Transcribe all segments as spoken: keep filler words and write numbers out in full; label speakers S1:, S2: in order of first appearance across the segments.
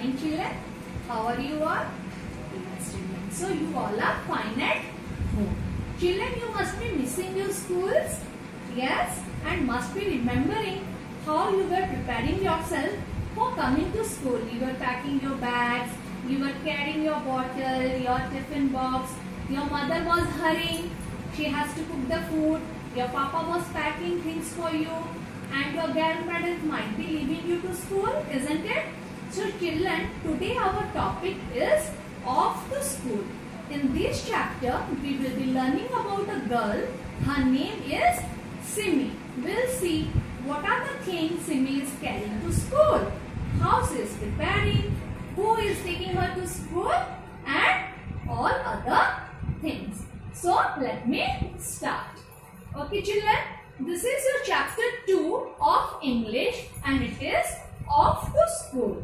S1: morning, children. How are you all? Yes, children. So you all are fine at home. Children, you must be missing your schools. Yes, and must be remembering how you were preparing yourself for coming to school. You were packing your bags, you were carrying your bottle, your tiffin box. Your mother was hurrying. She has to cook the food. Your papa was packing things for you. And your grandparents might be leaving you to school, isn't it? So children, today our topic is off to school. In this chapter, we will be learning about a girl. Her name is Simi. We'll see what are the things Simi is carrying to school, how she is preparing, who is taking her to school, and all other things. So let me start. Okay children, this is your chapter two of English and it is off to school.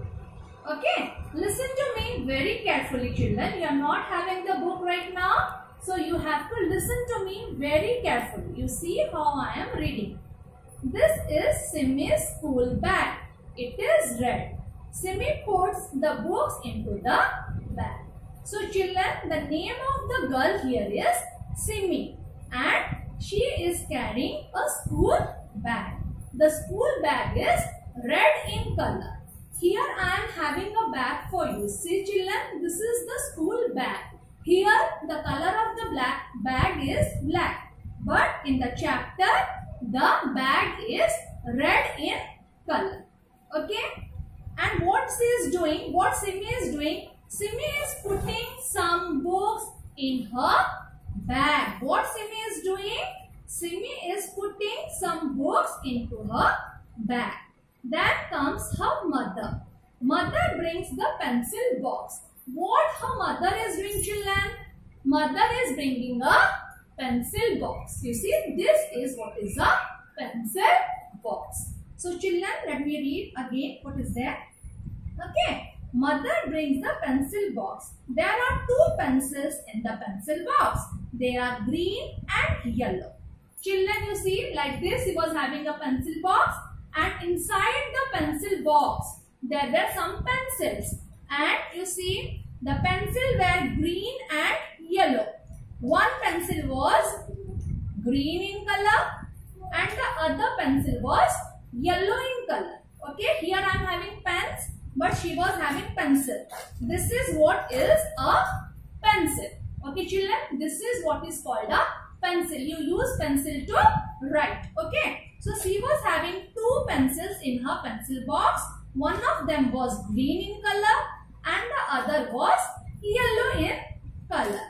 S1: Okay, listen to me very carefully children. You are not having the book right now, so you have to listen to me very carefully. You see how I am reading. This is Simi's school bag. It is red. Simi puts the books into the bag. So children, the name of the girl here is Simi and she is carrying a school bag. The school bag is red in color. Here I am having a bag for you. See children, this is the school bag. Here the color of the black bag is black. But in the chapter, the bag is red in color. Okay? And what she is doing, what Simi is doing, Simi is putting some books in her bag. What Simi is doing? Simi is putting some books into her bag. Then comes her mother. Mother brings the pencil box. What her mother is doing children? Mother is bringing a pencil box. You see, this is what is a pencil box. So children, let me read again what is there. Okay. Mother brings the pencil box. There are two pencils in the pencil box. They are green and yellow. Children, you see, like this, he was having a pencil box and inside the pencil box, there were some pencils. And you see, the pencil were green and yellow. One pencil was green in color and the other pencil was yellow in color. Okay, here I am having pens, but she was having pencil. This is what is a pencil. Okay children, this is what is called a pencil. You use pencil to write. Okay, so she was having two pencils in her pencil box. One of them was green in color and the other was yellow in color.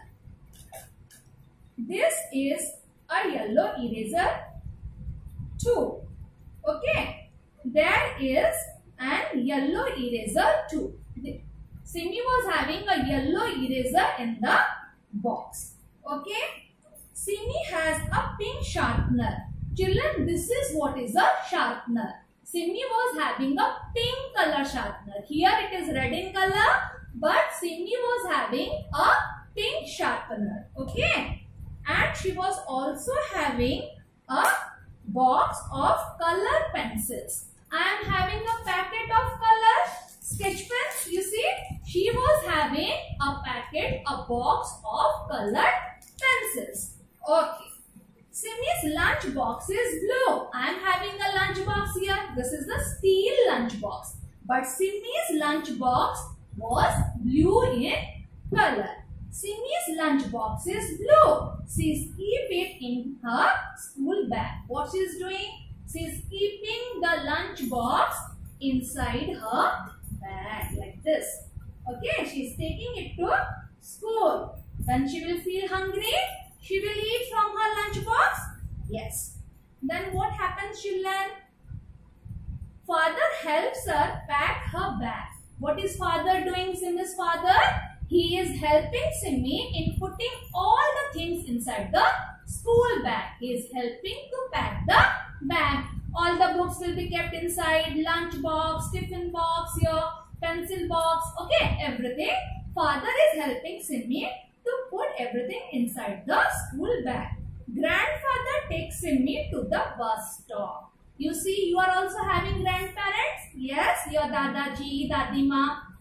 S1: This is a yellow eraser too. Okay, there is an yellow eraser too. Simi was having a yellow eraser in the box. Okay, Simi has a pink sharpener. Children, this is what is a sharpener. Simi was having a pink color sharpener. Here it is red in color, but Simi was having a pink sharpener. Okay, and she was also having a box of color pencils. I am having a packet of color sketch pens. You see, she was having a packet, a box of colored pencils. Okay. Simi's lunch box is blue. I am having a lunch box here. This is the steel lunch box. But Simi's lunch box was blue in color. Simi's lunch box is blue. She is keeping it in her school bag. What she is doing? She is keeping the lunch box inside her bag like this. Okay, she is taking it to school. When she will feel hungry, she will eat from her lunch box. Yes. Then what happens children? Father helps her pack her bag. What is father doing, Simi's father? He is helping Simi in putting all the things inside the school bag. He is helping to pack the bag. All the books will be kept inside, lunch box, tiffin box, your pencil box, okay, everything. Father is helping Simi to put everything inside the school bag. Grandfather takes Simi to the bus stop. You see, you are also having grandparents. Yes, your Dadaji, Dadima,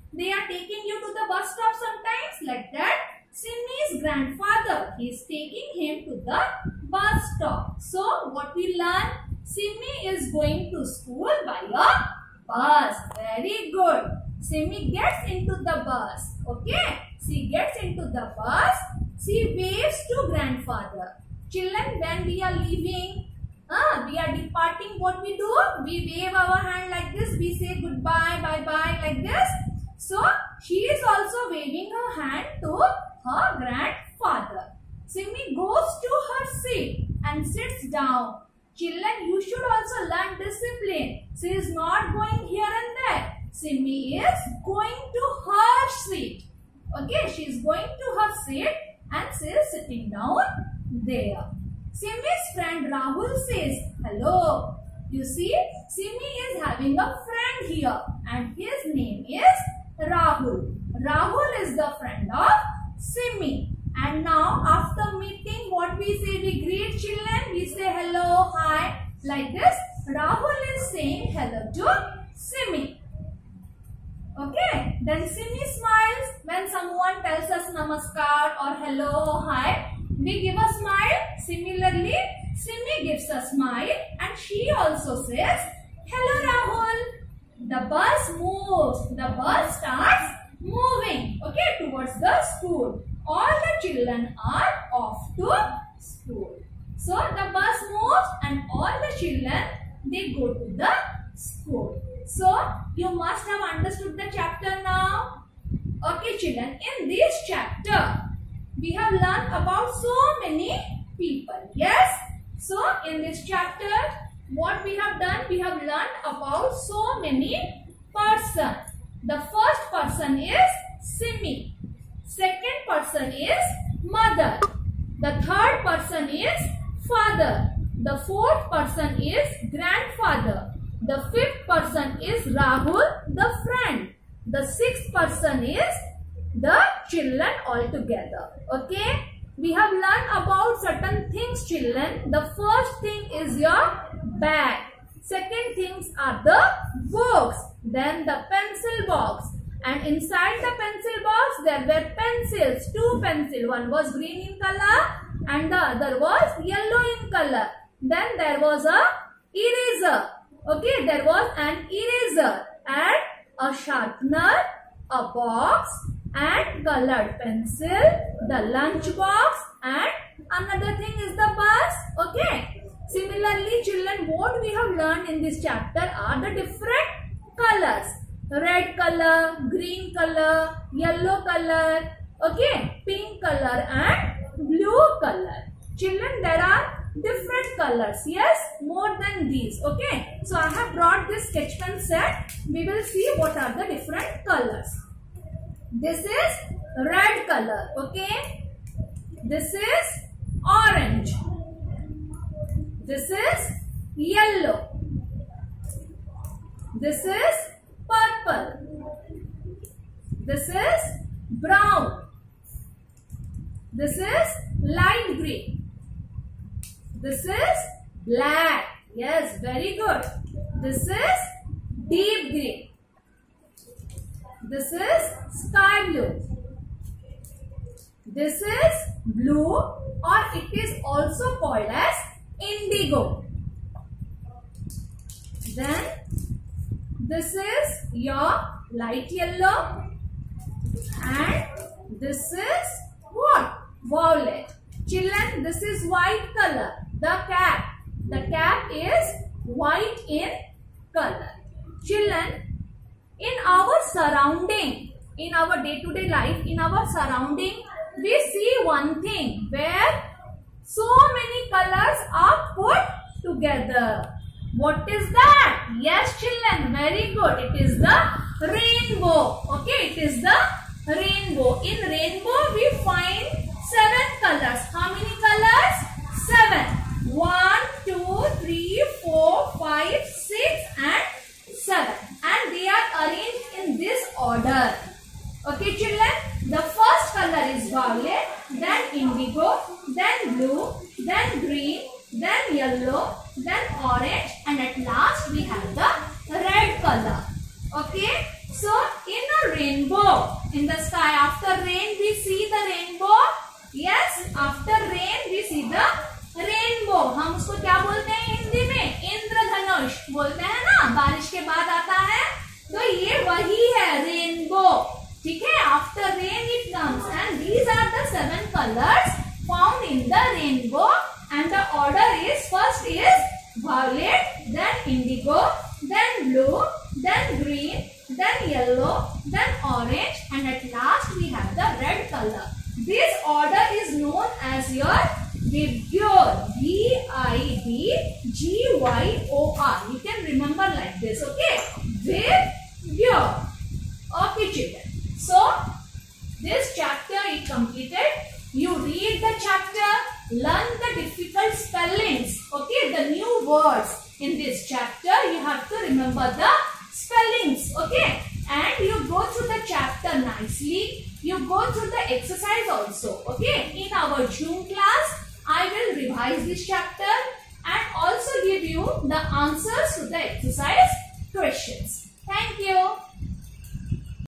S1: They are taking you to the bus stop sometimes. Like that, Simi's grandfather, he is taking him to the bus stop. So what we learn? Simi is going to school by a bus. Very good. Simi gets into the bus. Okay. She gets into the bus. She waves to grandfather. Children, when we are leaving, uh, we are departing, what we do? We wave our hand like this. We say goodbye, bye-bye like this. So, she is also waving her hand to her grandfather. Simi goes to her seat and sits down. Children, you should also learn discipline. She is not going here and there. Simi is going to her seat. Okay, she is going to her seat and she is sitting down there. Simi's friend Rahul says, hello. You see, Simi is having a friend here and his name is Rahul. Rahul is the friend of Simi. And now after meeting, what we say? We greet children. We say hello, hi. Like this, Rahul is saying hello to Simi. Okay. Then Simi smiles when someone tells us namaskar or hello or hi. We give a smile. Similarly, Simi gives a smile and she also says, hello Rahul. The bus moves. The bus starts moving. Okay, towards the school. All the children are off to school. So the bus moves and all the children, they go to the school. So you must have understood the chapter now. Okay children, in this chapter we have learned about so many people. Yes. So in this chapter what we have done, we have learned about so many persons. The first person is Simi. Second person is mother. The third person is father. The fourth person is grandfather. The fifth person is Rahul, the friend. The sixth person is the children altogether. Okay. We have learned about certain things, children. The first thing is your bag. Second things are the books. Then the pencil box. And inside the pencil box there were pencils. Two pencils. One was green in color and the other was yellow in color. Then there was a eraser. Okay, there was an eraser and a sharpener, a box and colored pencil, the lunch box and another thing is the bus. Okay. Similarly, children, what we have learned in this chapter are the different colors. Red color, green color, yellow color, okay, pink color and blue color. Children, there are different colors. Yes, more than these. Okay. So, I have brought this sketch pen set. We will see what are the different colors. This is red color. Okay. This is orange. This is yellow. This is purple. This is brown. This is light green. This is black. Yes, very good. This is deep green. This is sky blue. This is blue or it is also called as indigo. Then this is your light yellow and this is what? Violet. Children, this is white color. The cap. The cap is white in color. Children, in our surrounding, in our day-to-day life, in our surrounding, we see one thing where so many colors are put together. What is that? Yes, children, very good. It is the rainbow. Okay, it is the rainbow. In rainbow, we find seven colors. How many colors? Seven. One, two, three, four, five, six and seven. And they are arranged in this order. Okay, children. The first color is violet, then indigo, then blue, then green, then yellow, then orange, and at last we have the red color. Okay. So, in a rainbow in the sky. After rain we see the rainbow. Yes, after rain we see the rainbow. हम उसको क्या बोलते हैं हिंदी में? इंद्रधनुष बोलते हैं ना, बारिश के बाद आता है, तो ये वही है रेनबो. ठीक है, after rain it comes and these are the seven colours found in the rainbow and the order is first is violet, then indigo, then blue, then green, then yellow, then orange, and at last we have the red color. This order is known as your Vibgyor. V I B G Y O R. You can remember like this, okay? Vibgyor. Okay, children. So, this chapter is completed. You read the chapter, learn the difficult spellings, okay? The new words in this chapter, you have to remember the spellings, okay? And you go through the chapter nicely. You go through the exercise also, okay? In our June class, I will revise this chapter and also give you the answers to the exercise questions. Thank you.